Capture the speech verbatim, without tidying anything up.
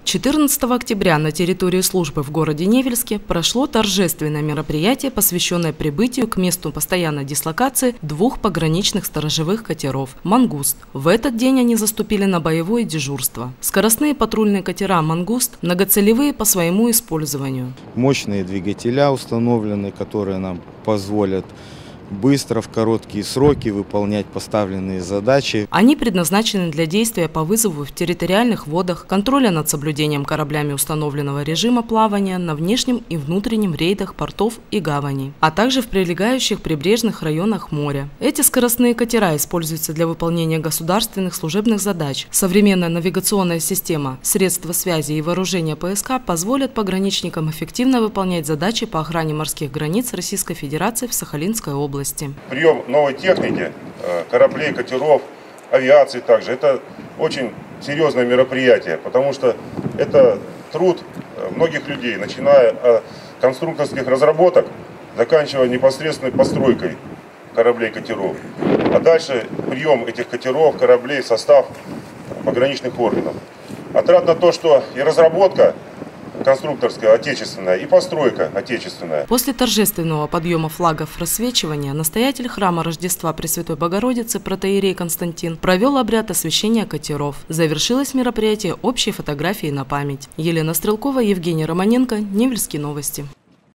четырнадцатого октября на территории службы в городе Невельске прошло торжественное мероприятие, посвященное прибытию к месту постоянной дислокации двух пограничных сторожевых катеров «Мангуст». В этот день они заступили на боевое дежурство. Скоростные патрульные катера «Мангуст» многоцелевые по своему использованию. Мощные двигателя установлены, которые нам позволят быстро, в короткие сроки выполнять поставленные задачи. Они предназначены для действия по вызову в территориальных водах, контроля над соблюдением кораблями установленного режима плавания на внешнем и внутреннем рейдах портов и гаваней, а также в прилегающих прибрежных районах моря. Эти скоростные катера используются для выполнения государственных служебных задач. Современная навигационная система, средства связи и вооружения ПСК позволят пограничникам эффективно выполнять задачи по охране морских границ Российской Федерации в Сахалинской области. Прием новой техники, кораблей, катеров, авиации также, это очень серьезное мероприятие, потому что это труд многих людей, начиная от конструкторских разработок, заканчивая непосредственной постройкой кораблей, катеров. А дальше прием этих катеров, кораблей в состав пограничных органов. Отрадно то, что и разработка конструкторская отечественная и постройка отечественная. После торжественного подъема флагов рассвечивания настоятель храма Рождества Пресвятой Богородицы протоиерей Константин провел обряд освящения катеров. Завершилось мероприятие общей фотографией на память. Елена Стрелкова, Евгений Романенко, Невельские новости.